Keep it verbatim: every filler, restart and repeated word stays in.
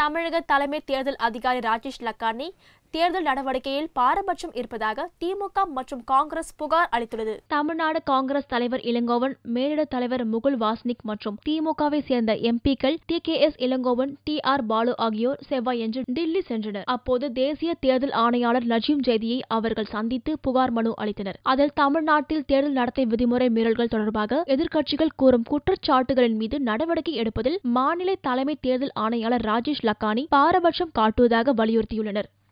தமிழக தலைமை தேர்தல் அதிகாரி ராஜேஷ் லக்கானி தேர்தல் நடவடிக்கையில் பாரபட்சம் இருப்பதாக திமுக மற்றும் காங்கிரஸ் புகார் அளித்துள்ளது. தமிழ்நாடு காங்கிரஸ் தலைவர் இளங்கோவன், மேலிட தலைவர் முகுல் வாஸ்னிக் மற்றும் திமுகவை சேர்ந்த எம்பிக்கள் T K S Elangovan, T R Baalu ஆகியோர் செவ்வாயன்று டில்லி சென்றனர். அப்போது தேசிய தேர்தல் ஆணையாளர் நஜீம் ஜைதியை அவர்கள் சந்தித்து புகார் மனு அளித்தனர். அதில் தமிழ்நாட்டில் தேர்தல் நடத்தை விதிமுறை மீறல்கள் தொடர்பாக எதிர்க்கட்சிகள் கூறும் குற்றச்சாட்டுகளின் மீது நடவடிக்கை எடுப்பதில் மாநில தலைமை தேர்தல் ஆணையாளர் ராஜேஷ் லக்கானி பாரபட்சம் காட்டுவதாக வலியுறுத்தியுள்ளனர்.